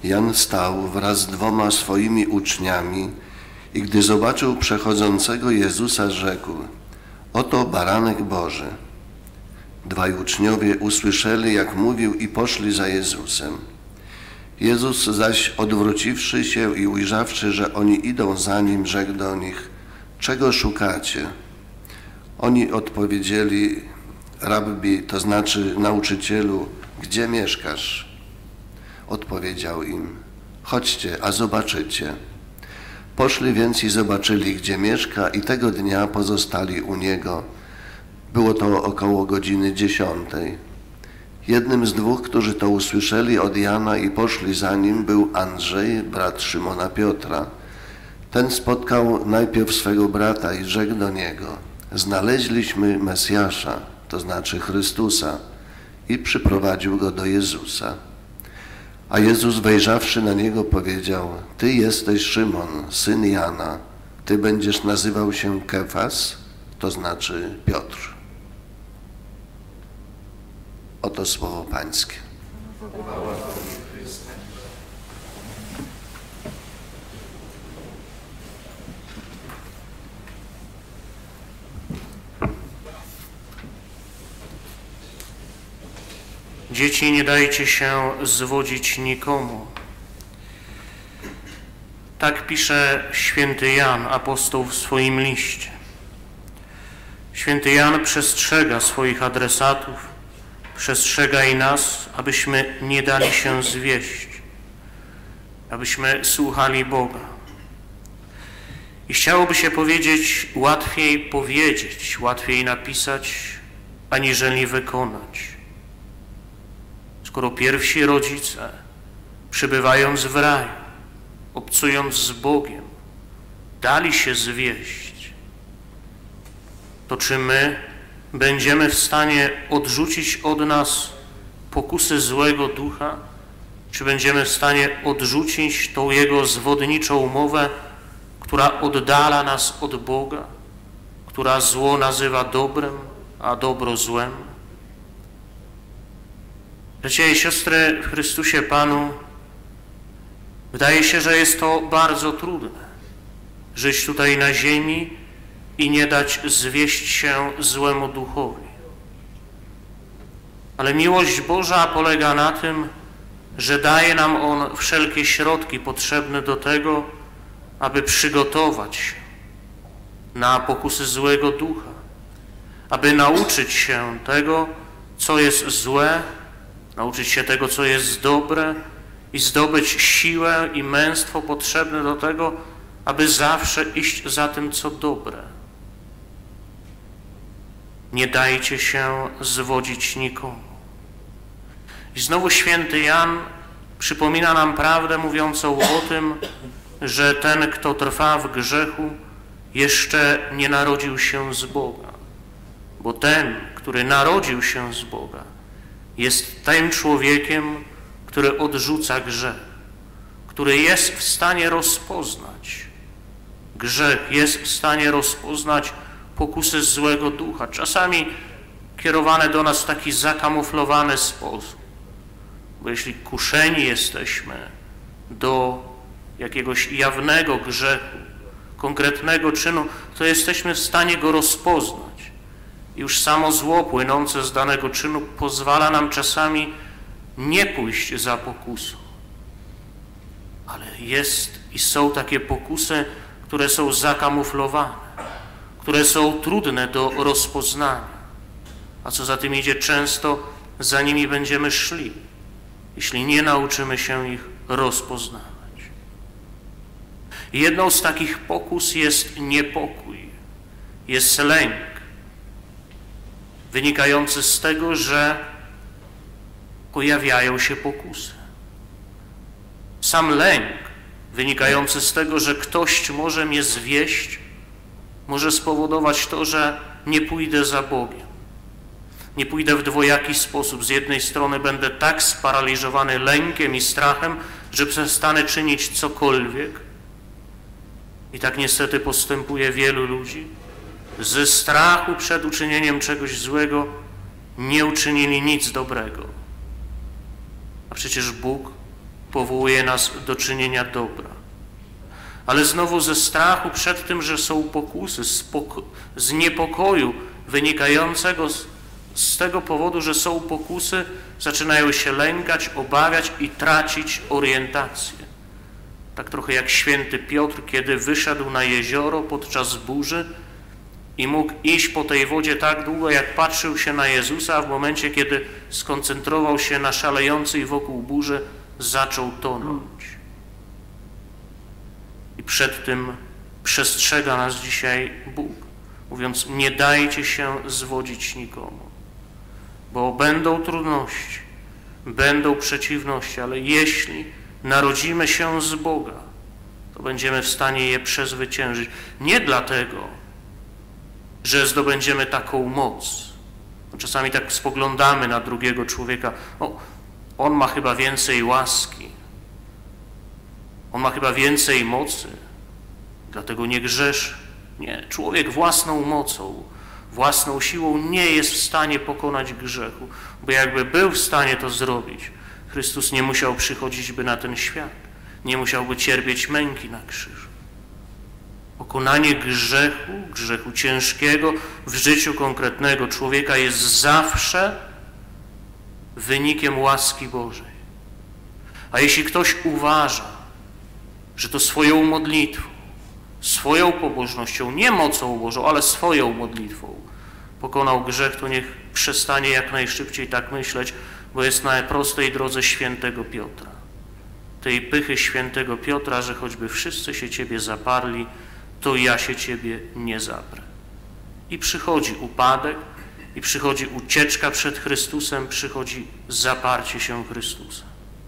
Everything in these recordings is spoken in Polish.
Jan stał wraz z 2 swoimi uczniami i gdy zobaczył przechodzącego Jezusa, rzekł: oto baranek Boży. 2 uczniowie usłyszeli, jak mówił, i poszli za Jezusem. Jezus zaś, odwróciwszy się i ujrzawszy, że oni idą za Nim, rzekł do nich: czego szukacie? Oni odpowiedzieli: Rabbi, to znaczy nauczycielu, gdzie mieszkasz? Odpowiedział im: chodźcie, a zobaczycie. Poszli więc i zobaczyli, gdzie mieszka, i tego dnia pozostali u Niego. Było to około godziny 10. Jednym z 2, którzy to usłyszeli od Jana i poszli za Nim, był Andrzej, brat Szymona Piotra. Ten spotkał najpierw swego brata i rzekł do niego: znaleźliśmy Mesjasza, to znaczy Chrystusa, i przyprowadził go do Jezusa. A Jezus, wejrzawszy na niego, powiedział: ty jesteś Szymon, syn Jana, ty będziesz nazywał się Kefas, to znaczy Piotr. Oto słowo Pańskie. Dzieci, nie dajcie się zwodzić nikomu. Tak pisze święty Jan, apostoł, w swoim liście. Święty Jan przestrzega swoich adresatów, przestrzega i nas, abyśmy nie dali się zwieść, abyśmy słuchali Boga. I chciałoby się powiedzieć, łatwiej napisać, aniżeli wykonać. Skoro pierwsi rodzice, przybywając w raju, obcując z Bogiem, dali się zwieść, to czy my będziemy w stanie odrzucić od nas pokusy złego ducha? Czy będziemy w stanie odrzucić tą jego zwodniczą mowę, która oddala nas od Boga, która zło nazywa dobrem, a dobro złem? Bracia i siostry w Chrystusie Panu, wydaje się, że jest to bardzo trudne, żyć tutaj na ziemi i nie dać zwieść się złemu duchowi. Ale miłość Boża polega na tym, że daje nam On wszelkie środki potrzebne do tego, aby przygotować się na pokusy złego ducha, aby nauczyć się tego, co jest złe, nauczyć się tego, co jest dobre i zdobyć siłę i męstwo potrzebne do tego, aby zawsze iść za tym, co dobre. Nie dajcie się zwodzić nikomu. I znowu święty Jan przypomina nam prawdę mówiącą o tym, że ten, kto trwa w grzechu, jeszcze nie narodził się z Boga. Bo ten, który narodził się z Boga, jest tym człowiekiem, który odrzuca grzech, który jest w stanie rozpoznać grzech, jest w stanie rozpoznać pokusy złego ducha, czasami kierowane do nas w taki zakamuflowany sposób. Bo jeśli kuszeni jesteśmy do jakiegoś jawnego grzechu, konkretnego czynu, to jesteśmy w stanie go rozpoznać. Już samo zło płynące z danego czynu pozwala nam czasami nie pójść za pokusą. Ale jest i są takie pokusy, które są zakamuflowane, które są trudne do rozpoznania. A co za tym idzie, często za nimi będziemy szli, jeśli nie nauczymy się ich rozpoznawać. I jedną z takich pokus jest niepokój, jest lęk, wynikający z tego, że pojawiają się pokusy. Sam lęk wynikający z tego, że ktoś może mnie zwieść, może spowodować to, że nie pójdę za Bogiem. Nie pójdę w dwojaki sposób. Z jednej strony będę tak sparaliżowany lękiem i strachem, że przestanę czynić cokolwiek. I tak niestety postępuje wielu ludzi. Ze strachu przed uczynieniem czegoś złego nie uczynili nic dobrego. A przecież Bóg powołuje nas do czynienia dobra. Ale znowu ze strachu przed tym, że są pokusy, z niepokoju wynikającego z tego powodu, że są pokusy, zaczynają się lękać, obawiać i tracić orientację. Tak trochę jak święty Piotr, kiedy wyszedł na jezioro podczas burzy i mógł iść po tej wodzie tak długo, jak patrzył się na Jezusa, a w momencie, kiedy skoncentrował się na szalejącej wokół burzy, zaczął tonąć. I przed tym przestrzega nas dzisiaj Bóg, mówiąc: nie dajcie się zwodzić nikomu, bo będą trudności, będą przeciwności, ale jeśli narodzimy się z Boga, to będziemy w stanie je przezwyciężyć. Nie dlatego, że zdobędziemy taką moc. Czasami tak spoglądamy na drugiego człowieka, on ma chyba więcej łaski, on ma chyba więcej mocy, dlatego nie grzeszy. Nie, człowiek własną mocą, własną siłą nie jest w stanie pokonać grzechu, bo jakby był w stanie to zrobić, Chrystus nie musiał przychodzić by na ten świat, nie musiałby cierpieć męki na krzyżu. Pokonanie grzechu ciężkiego w życiu konkretnego człowieka jest zawsze wynikiem łaski Bożej. A jeśli ktoś uważa, że to swoją modlitwą, swoją pobożnością, nie mocą Bożą, ale swoją modlitwą pokonał grzech, to niech przestanie jak najszybciej tak myśleć, bo jest na prostej drodze świętego Piotra. Tej pychy świętego Piotra, że choćby wszyscy się Ciebie zaparli, to ja się Ciebie nie zaprę. I przychodzi upadek, i przychodzi ucieczka przed Chrystusem, przychodzi zaparcie się Chrystusa.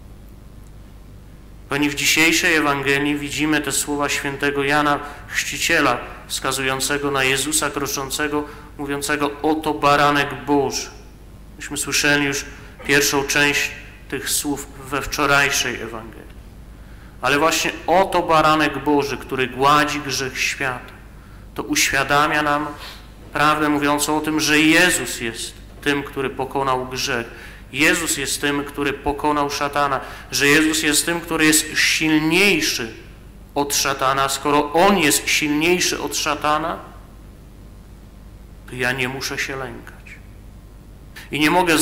Pani, w dzisiejszej Ewangelii widzimy te słowa świętego Jana Chrzciciela, wskazującego na Jezusa kroczącego, mówiącego: oto baranek Boży. Myśmy słyszeli już pierwszą część tych słów we wczorajszej Ewangelii. Ale właśnie oto baranek Boży, który gładzi grzech świata, to uświadamia nam prawdę mówiącą o tym, że Jezus jest tym, który pokonał grzech. Jezus jest tym, który pokonał szatana, że Jezus jest tym, który jest silniejszy od szatana. Skoro On jest silniejszy od szatana, to ja nie muszę się lękać. I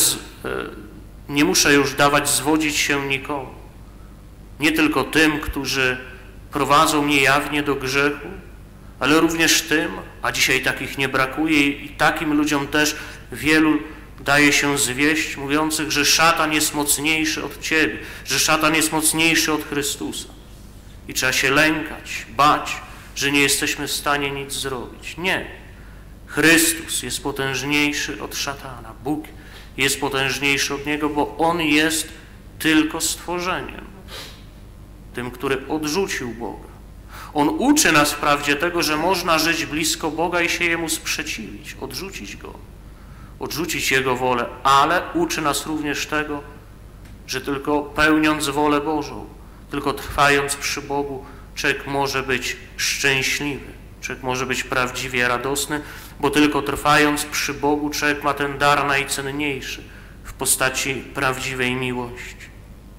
nie muszę już dawać zwodzić się nikomu. Nie tylko tym, którzy prowadzą mnie jawnie do grzechu, ale również tym, a dzisiaj takich nie brakuje i takim ludziom też wielu daje się zwieść, mówiących, że szatan jest mocniejszy od Ciebie, że szatan jest mocniejszy od Chrystusa. I trzeba się lękać, bać, że nie jesteśmy w stanie nic zrobić. Nie. Chrystus jest potężniejszy od szatana. Bóg jest potężniejszy od Niego, bo On jest tylko stworzeniem. Tym, który odrzucił Boga. On uczy nas wprawdzie tego, że można żyć blisko Boga i się Jemu sprzeciwić, odrzucić Go, odrzucić Jego wolę, ale uczy nas również tego, że tylko pełniąc wolę Bożą, tylko trwając przy Bogu, człowiek może być szczęśliwy, człowiek może być prawdziwie radosny, bo tylko trwając przy Bogu człowiek ma ten dar najcenniejszy w postaci prawdziwej miłości.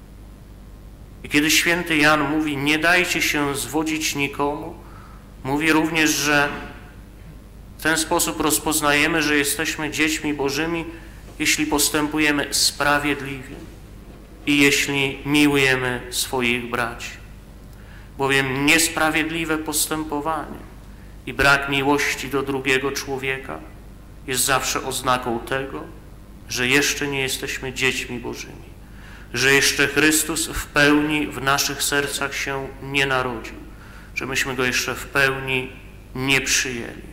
I kiedy święty Jan mówi: nie dajcie się zwodzić nikomu, mówi również, że w ten sposób rozpoznajemy, że jesteśmy dziećmi Bożymi, jeśli postępujemy sprawiedliwie i jeśli miłujemy swoich braci. Bowiem niesprawiedliwe postępowanie i brak miłości do drugiego człowieka jest zawsze oznaką tego, że jeszcze nie jesteśmy dziećmi Bożymi, że jeszcze Chrystus w pełni w naszych sercach się nie narodził, że myśmy Go jeszcze w pełni nie przyjęli.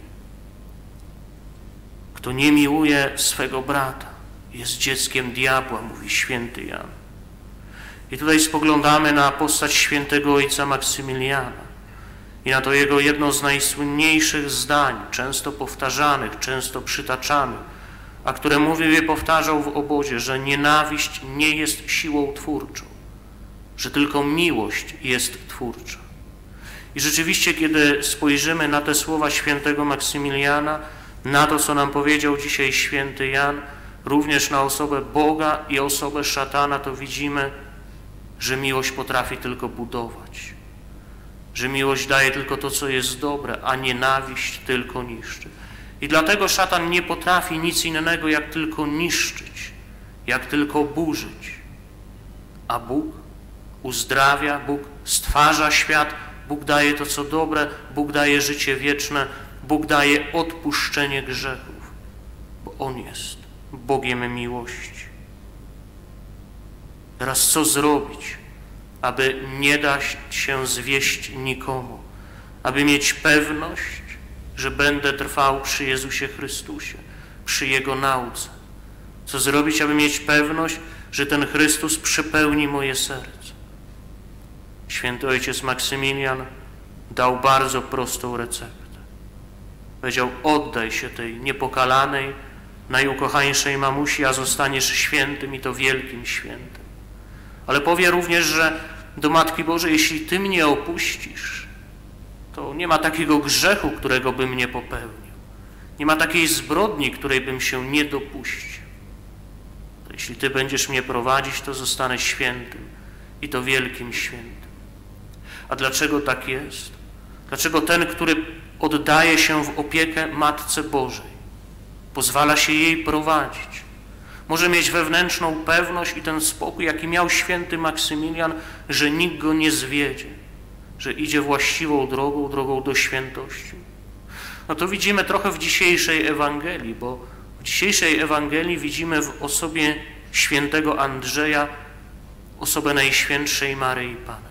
Kto nie miłuje swego brata, jest dzieckiem diabła, mówi święty Jan. I tutaj spoglądamy na postać świętego ojca Maksymiliana i na to jego jedno z najsłynniejszych zdań, często powtarzanych, często przytaczanych, a które mówił i powtarzał w obozie, że nienawiść nie jest siłą twórczą, że tylko miłość jest twórcza. I rzeczywiście, kiedy spojrzymy na te słowa świętego Maksymiliana, na to, co nam powiedział dzisiaj święty Jan, również na osobę Boga i osobę szatana, to widzimy, że miłość potrafi tylko budować, że miłość daje tylko to, co jest dobre, a nienawiść tylko niszczy. I dlatego szatan nie potrafi nic innego, jak tylko niszczyć, jak tylko burzyć. A Bóg uzdrawia, Bóg stwarza świat, Bóg daje to, co dobre, Bóg daje życie wieczne, Bóg daje odpuszczenie grzechów, bo On jest Bogiem miłości. Teraz co zrobić, aby nie dać się zwieść nikomu, aby mieć pewność, że będę trwał przy Jezusie Chrystusie, przy Jego nauce? Co zrobić, aby mieć pewność, że ten Chrystus przepełni moje serce? Święty ojciec Maksymilian dał bardzo prostą receptę. Powiedział: oddaj się tej niepokalanej, najukochańszej mamusi, a zostaniesz świętym, i to wielkim świętym. Ale powie również, że do Matki Bożej: jeśli Ty mnie opuścisz, to nie ma takiego grzechu, którego bym nie popełnił. Nie ma takiej zbrodni, której bym się nie dopuścił. Jeśli Ty będziesz mnie prowadzić, to zostanę świętym, i to wielkim świętym. A dlaczego tak jest? Dlaczego ten, który oddaje się w opiekę Matce Bożej, pozwala się jej prowadzić, może mieć wewnętrzną pewność i ten spokój, jaki miał święty Maksymilian, że nikt go nie zwiedzie, że idzie właściwą drogą, drogą do świętości? No to widzimy trochę w dzisiejszej Ewangelii, bo w dzisiejszej Ewangelii widzimy w osobie świętego Andrzeja osobę Najświętszej Maryi Panny.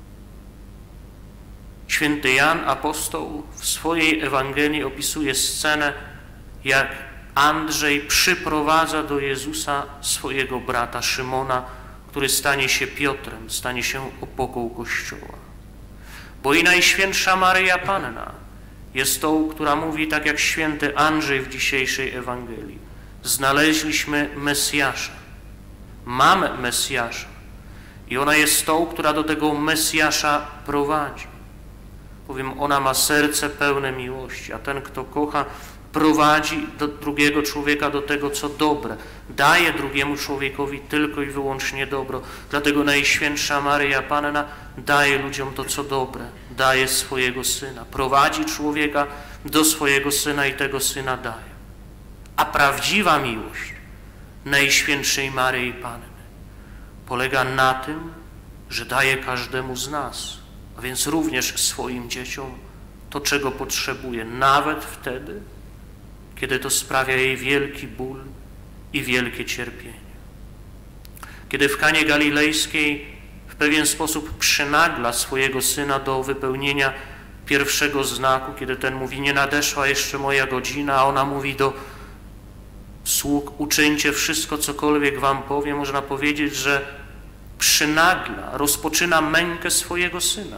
Święty Jan apostoł w swojej Ewangelii opisuje scenę, jak Andrzej przyprowadza do Jezusa swojego brata Szymona, który stanie się Piotrem, stanie się opoką Kościoła. Bo i Najświętsza Maryja Panna jest tą, która mówi tak jak święty Andrzej w dzisiejszej Ewangelii: znaleźliśmy Mesjasza, mamy Mesjasza. I ona jest tą, która do tego Mesjasza prowadzi. Bowiem ona ma serce pełne miłości, a ten, kto kocha, prowadzi do drugiego człowieka do tego, co dobre. Daje drugiemu człowiekowi tylko i wyłącznie dobro. Dlatego Najświętsza Maryja Panna daje ludziom to, co dobre. Daje swojego Syna. Prowadzi człowieka do swojego Syna i tego Syna daje. A prawdziwa miłość Najświętszej Maryi Panny polega na tym, że daje każdemu z nas, a więc również swoim dzieciom, to, czego potrzebuje, nawet wtedy, kiedy to sprawia jej wielki ból i wielkie cierpienie. Kiedy w Kanie Galilejskiej w pewien sposób przynagla swojego Syna do wypełnienia pierwszego znaku, kiedy ten mówi: nie nadeszła jeszcze moja godzina, a ona mówi do sług: uczyńcie wszystko, cokolwiek wam powie. Można powiedzieć, że przynagla, rozpoczyna mękę swojego Syna.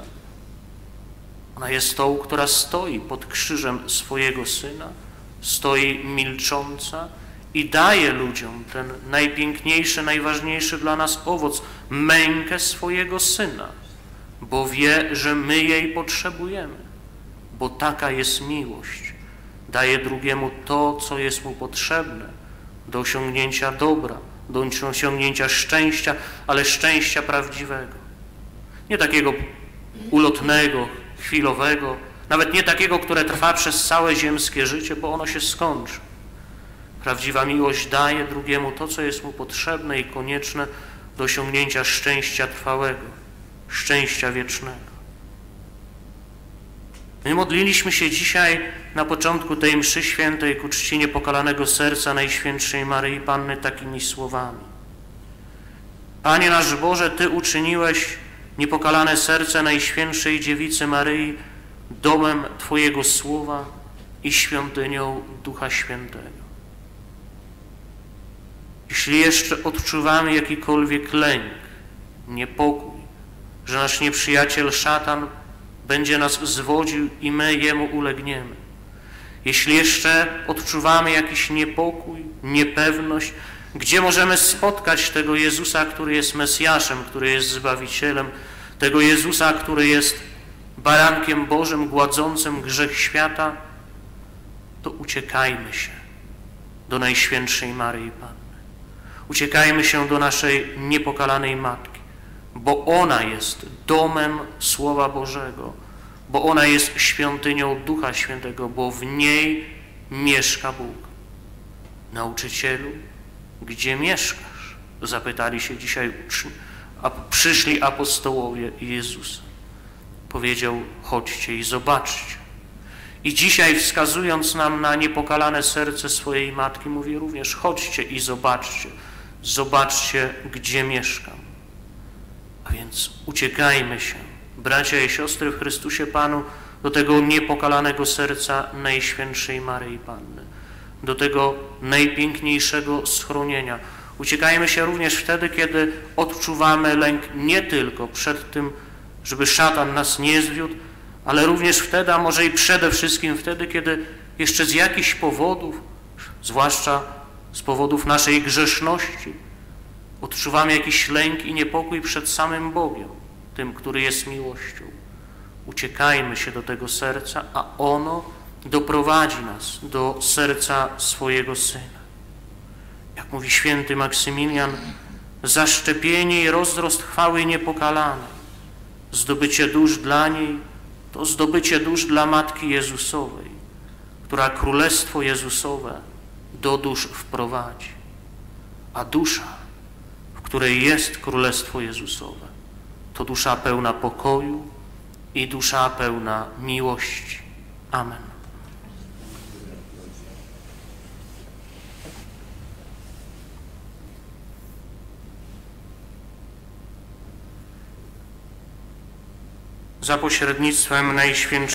Ona jest tą, która stoi pod krzyżem swojego Syna, stoi milcząca i daje ludziom ten najpiękniejszy, najważniejszy dla nas owoc, mękę swojego Syna, bo wie, że my jej potrzebujemy, bo taka jest miłość. Daje drugiemu to, co jest mu potrzebne do osiągnięcia dobra, do osiągnięcia szczęścia, ale szczęścia prawdziwego. Nie takiego ulotnego, chwilowego, nawet nie takiego, które trwa przez całe ziemskie życie, bo ono się skończy. Prawdziwa miłość daje drugiemu to, co jest mu potrzebne i konieczne do osiągnięcia szczęścia trwałego, szczęścia wiecznego. My modliliśmy się dzisiaj na początku tej mszy świętej ku czci niepokalanego serca Najświętszej Maryi Panny takimi słowami: Panie nasz Boże, Ty uczyniłeś niepokalane serce Najświętszej Dziewicy Maryi domem Twojego Słowa i świątynią Ducha Świętego. Jeśli jeszcze odczuwamy jakikolwiek lęk, niepokój, że nasz nieprzyjaciel szatan będzie nas zwodził i my jemu ulegniemy, jeśli jeszcze odczuwamy jakiś niepokój, niepewność, gdzie możemy spotkać tego Jezusa, który jest Mesjaszem, który jest Zbawicielem, tego Jezusa, który jest Barankiem Bożym gładzącym grzech świata, to uciekajmy się do Najświętszej Maryi Panny. Uciekajmy się do naszej niepokalanej Matki, bo ona jest domem Słowa Bożego, bo ona jest świątynią Ducha Świętego, bo w niej mieszka Bóg. Nauczycielu, gdzie mieszkasz? Zapytali się dzisiaj przyszli apostołowie Jezusa. Powiedział, chodźcie i zobaczcie. I dzisiaj, wskazując nam na niepokalane serce swojej matki, mówi również, chodźcie i zobaczcie. Zobaczcie, gdzie mieszkam. A więc uciekajmy się, bracia i siostry w Chrystusie Panu, do tego niepokalanego serca Najświętszej Maryi Panny, do tego najpiękniejszego schronienia. Uciekajmy się również wtedy, kiedy odczuwamy lęk nie tylko przed tym, żeby szatan nas nie zwiódł, ale również wtedy, a może i przede wszystkim wtedy, kiedy jeszcze z jakichś powodów, zwłaszcza z powodów naszej grzeszności, odczuwamy jakiś lęk i niepokój przed samym Bogiem, tym, który jest miłością. Uciekajmy się do tego serca, a ono doprowadzi nas do serca swojego Syna. Jak mówi święty Maksymilian, zaszczepienie i rozrost chwały niepokalanej, zdobycie dusz dla niej, to zdobycie dusz dla Matki Jezusowej, która Królestwo Jezusowe do dusz wprowadzi. A dusza, w której jest Królestwo Jezusowe, to dusza pełna pokoju i dusza pełna miłości. Amen. Za pośrednictwem Najświętszego